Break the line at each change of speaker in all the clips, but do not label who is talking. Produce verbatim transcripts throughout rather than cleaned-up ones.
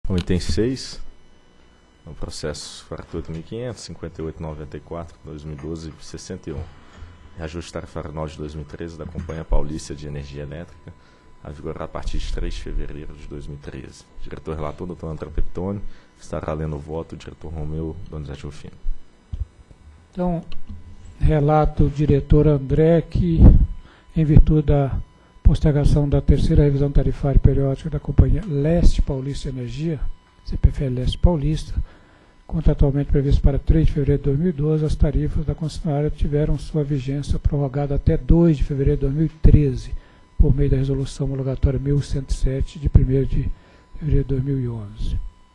O item seis, no processo quarenta e oito mil e quinhentos, cinquenta e oito mil novecentos e noventa e quatro, dois mil e doze, sessenta e um. Reajuste tarifário anual de dois mil e treze da Companhia Paulista de Energia Elétrica, a vigorar a partir de três de fevereiro de dois mil e treze. Diretor relator, doutor André Peptoni, estará lendo o voto, o diretor Romeu Donizete Rufino.
Então, relato o diretor André que, em virtude da postergação da terceira revisão tarifária periódica da Companhia Leste Paulista Energia, C P F L Leste Paulista, contratualmente previsto para três de fevereiro de dois mil e doze, as tarifas da concessionária tiveram sua vigência prorrogada até dois de fevereiro de dois mil e treze, por meio da resolução homologatória mil cento e sete, de primeiro de fevereiro de dois mil e onze.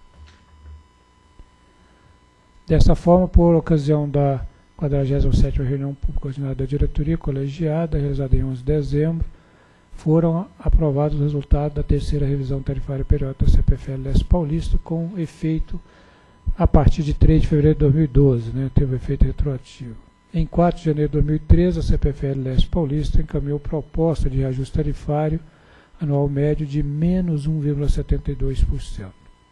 Dessa forma, por ocasião da quadragésima sétima reunião pública ordinária da diretoria colegiada, realizada em onze de dezembro, foram aprovados os resultados da terceira revisão tarifária periódica da C P F L Leste Paulista, com efeito a partir de três de fevereiro de dois mil e doze, né, teve efeito retroativo. Em quatro de janeiro de dois mil e treze, a C P F L Leste Paulista encaminhou proposta de reajuste tarifário anual médio de menos um vírgula setenta e dois por cento.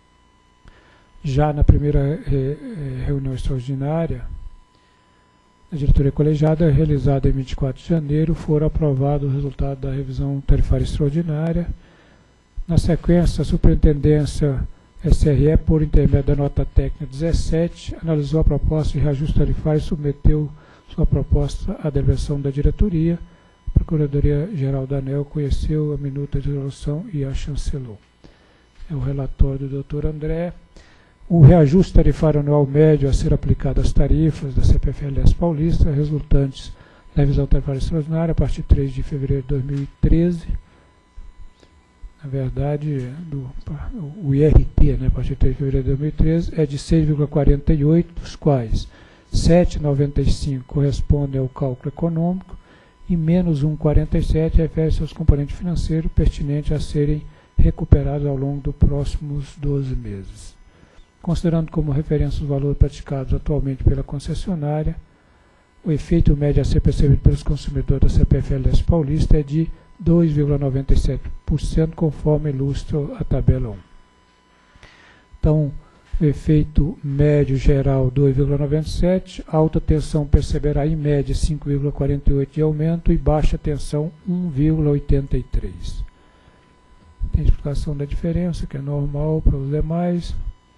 Já na primeira eh, reunião extraordinária, a diretoria colegiada, realizada em vinte e quatro de janeiro, foram aprovados os resultados da revisão tarifária extraordinária. Na sequência, a Superintendência S R E, por intermédio da nota técnica dezessete, analisou a proposta de reajuste tarifário e submeteu sua proposta à deliberação da diretoria. A Procuradoria-Geral da ANEEL conheceu a minuta de resolução e a chancelou. É o relatório do doutor André. O reajuste tarifário anual médio a ser aplicado às tarifas da C P F L Leste Paulista, resultantes da revisão tarifária extraordinária a partir de três de fevereiro de dois mil e treze, na verdade, do, o I R T, né, a partir de três de fevereiro de dois mil e treze, é de seis vírgula quarenta e oito, dos quais sete vírgula noventa e cinco correspondem ao cálculo econômico e menos um vírgula quarenta e sete refere-se aos componentes financeiros pertinentes a serem recuperados ao longo dos próximos doze meses. Considerando como referência os valores praticados atualmente pela concessionária, o efeito médio a ser percebido pelos consumidores da C P F L Leste Paulista é de dois vírgula noventa e sete por cento, conforme ilustra a tabela um. Então, o efeito médio geral dois vírgula noventa e sete, alta tensão perceberá em média cinco vírgula quarenta e oito de aumento e baixa tensão um vírgula oitenta e três. Tem explicação da diferença, que é normal para os demais.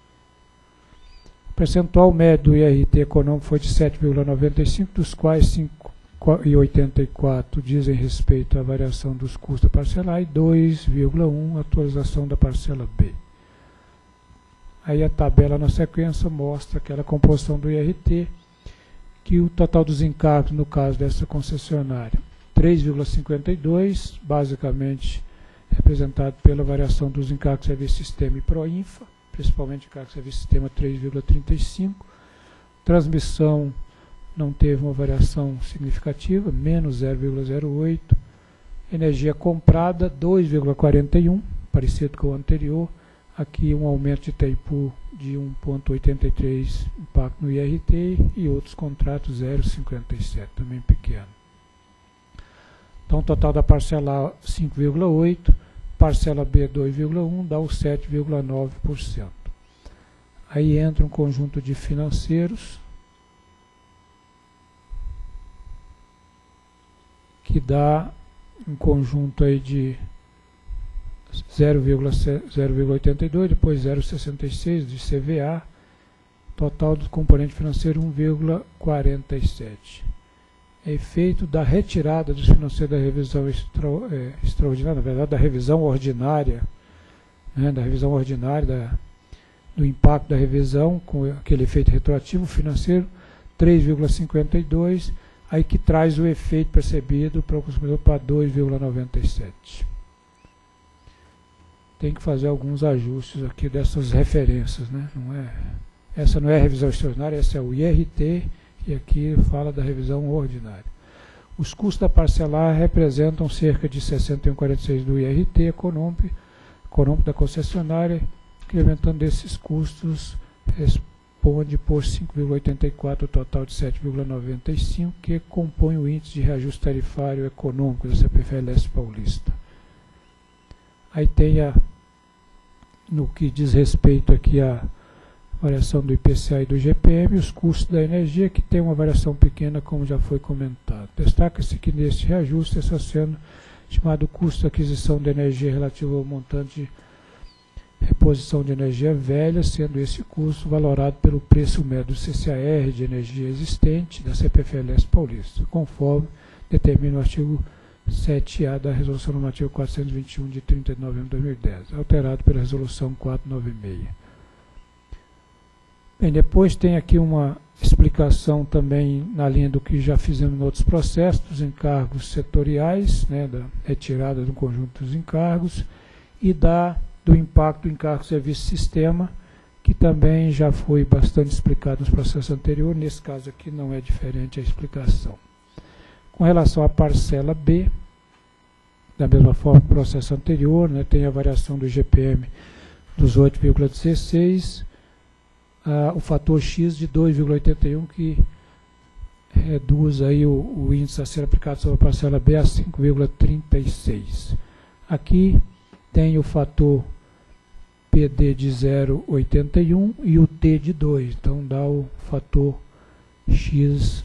O percentual médio do I R T econômico foi de sete vírgula noventa e cinco, dos quais cinco vírgula oitenta e quatro dizem respeito à variação dos custos a parcelar e dois vírgula um atualização da parcela B. Aí a tabela na sequência mostra aquela composição do I R T, que o total dos encargos, no caso dessa concessionária, três vírgula cinquenta e dois, basicamente representado pela variação dos encargos de serviço sistema e Proinfa, principalmente encargos de serviço sistema três vírgula trinta e cinco, transmissão não teve uma variação significativa, menos zero vírgula zero oito, energia comprada dois vírgula quarenta e um, parecido com o anterior, aqui um aumento de T I P U de um vírgula oitenta e três, impacto no I R T, e outros contratos zero vírgula cinquenta e sete, também pequeno. Então, o total da parcela A cinco vírgula oito, parcela B dois vírgula um, dá o sete vírgula nove por cento. Aí entra um conjunto de financeiros, que dá um conjunto aí de zero vírgula oitenta e dois, depois zero vírgula sessenta e seis de C V A, total do componente financeiro um vírgula quarenta e sete. É efeito da retirada dos financeiros da revisão extra, é, extraordinária, na verdade da revisão ordinária, né, da revisão ordinária, da, do impacto da revisão, com aquele efeito retroativo financeiro, três vírgula cinquenta e dois, aí que traz o efeito percebido para o consumidor para dois vírgula noventa e sete. Tem que fazer alguns ajustes aqui dessas referências, né? Não é, essa não é a revisão extraordinária, essa é o I R T, e aqui fala da revisão ordinária. Os custos da parcelar representam cerca de sessenta e um vírgula quarenta e seis do I R T econômico, econômico da concessionária, incrementando esses custos, responde por cinco vírgula oitenta e quatro o total de sete vírgula noventa e cinco, que compõe o índice de reajuste tarifário econômico da C P F L Leste Paulista. Aí tem a no que diz respeito aqui à variação do I P C A e do I G P M, os custos da energia, que tem uma variação pequena, como já foi comentado. Destaca-se que neste reajuste está sendo estimado o custo de aquisição de energia relativo ao montante de reposição de energia velha, sendo esse custo valorado pelo preço médio do C C A R de energia existente da C P F L S Paulista, conforme determina o artigo sete A da Resolução Normativa quatrocentos e vinte e um, de trinta de novembro de dois mil e dez, alterado pela Resolução quatrocentos e noventa e seis. Bem, depois tem aqui uma explicação também na linha do que já fizemos em outros processos, dos encargos setoriais, né, da retirada do conjunto dos encargos, e da, do impacto do encargo serviço sistema, que também já foi bastante explicado nos processos anteriores. Nesse caso aqui não é diferente a explicação. Com relação à parcela B, da mesma forma que o processo anterior, né, tem a variação do I G P M dos oito vírgula dezesseis, Uh, o fator X de dois vírgula oitenta e um, que reduz aí o, o índice a ser aplicado sobre a parcela B a cinco vírgula trinta e seis. Aqui tem o fator P D de zero vírgula oitenta e um e o T de dois, então dá o fator X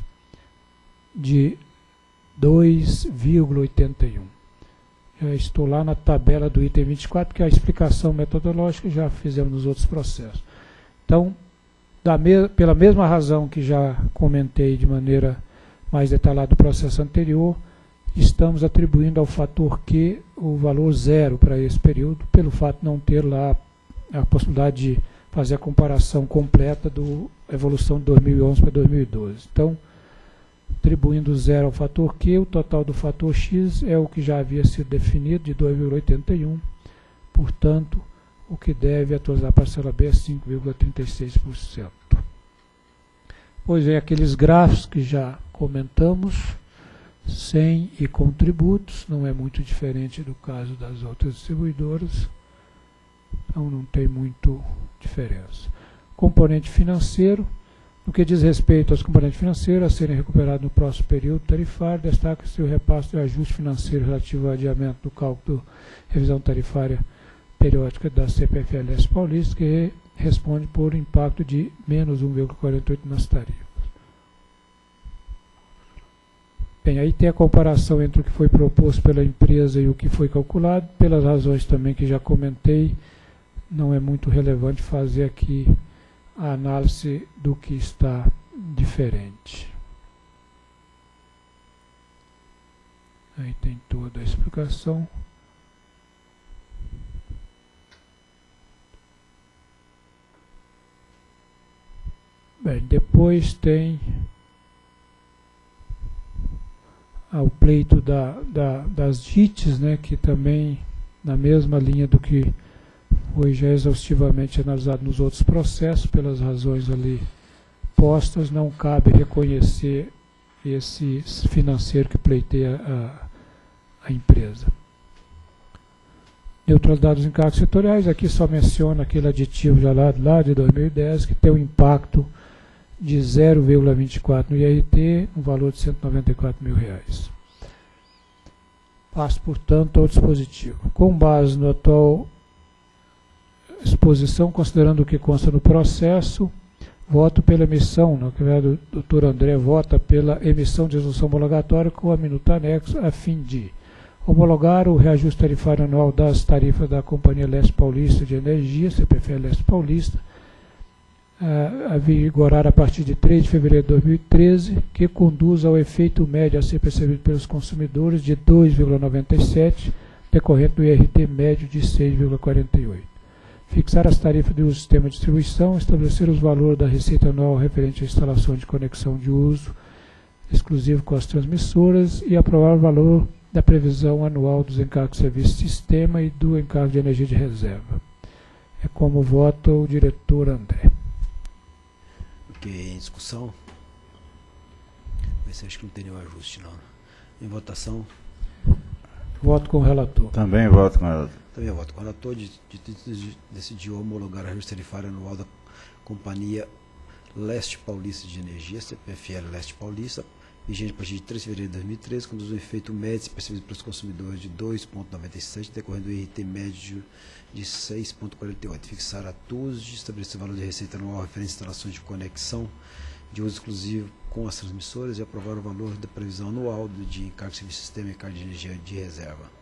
de dois vírgula oitenta e um. Já estou lá na tabela do item vinte e quatro, que é a explicação metodológica já fizemos nos outros processos. Então, Da me pela mesma razão que já comentei de maneira mais detalhada no processo anterior, estamos atribuindo ao fator Q o valor zero para esse período, pelo fato de não ter lá a possibilidade de fazer a comparação completa da evolução de dois mil e onze para dois mil e doze. Então, atribuindo zero ao fator Q, o total do fator X é o que já havia sido definido, de dois vírgula oitenta e um, portanto, o que deve atualizar a parcela B é cinco vírgula trinta e seis por cento. Pois vem aqueles gráficos que já comentamos, sem e com tributos, não é muito diferente do caso das outras distribuidoras, então não tem muito diferença. Componente financeiro, no que diz respeito aos componentes financeiros a serem recuperados no próximo período tarifário, destaca-se o repasse do ajuste financeiro relativo ao adiamento do cálculo da revisão tarifária periódica da C P F L S Paulista, que responde por impacto de menos um vírgula quarenta e oito nas tarifas. Bem, aí tem a comparação entre o que foi proposto pela empresa e o que foi calculado, pelas razões também que já comentei, não é muito relevante fazer aqui a análise do que está diferente. Aí tem toda a explicação. Bem, depois tem ah, o pleito da, da, das J I Ts, né, que também na mesma linha do que foi já exaustivamente analisado nos outros processos, pelas razões ali postas, não cabe reconhecer esse financeiro que pleiteia a, a empresa. Neutralidade dos encargos setoriais, aqui só menciona aquele aditivo já lá, lá de dois mil e dez, que tem um impacto de zero vírgula vinte e quatro no I R T, um valor de cento e noventa e quatro mil reais. Passo, portanto, ao dispositivo. Com base na atual exposição, considerando o que consta no processo, voto pela emissão, na verdade o doutor André vota pela emissão de resolução homologatória com a minuta anexo, a fim de homologar o reajuste tarifário anual das tarifas da Companhia Leste Paulista de Energia, C P F L Leste Paulista, a vigorar a partir de três de fevereiro de dois mil e treze, que conduz ao efeito médio a ser percebido pelos consumidores de dois vírgula noventa e sete, decorrente do I R T médio de seis vírgula quarenta e oito. Fixar as tarifas do sistema de distribuição, estabelecer os valores da receita anual referente à instalação de conexão de uso exclusivo com as transmissoras e aprovar o valor da previsão anual dos encargos de serviço de sistema e do encargo de energia de reserva. É como vota o diretor André.
Ok, em discussão. Esse acho que não tem nenhum ajuste, não. Em votação.
Voto com o relator.
Também voto com o relator.
Também voto com o relator. De, de, de, decidiu homologar o ajuste tarifário anual da Companhia Leste Paulista de Energia, C P F L Leste Paulista, vigente a partir de três de fevereiro de dois mil e treze, conduz um efeito médio percebido pelos consumidores de dois vírgula noventa e sete, decorrendo do I R T médio de seis vírgula quarenta e oito. Fixar a T U S, estabelecer o valor de receita anual referente a instalações de conexão de uso exclusivo com as transmissoras e aprovar o valor da previsão anual do de encargo de serviço de sistema e carga de energia de reserva.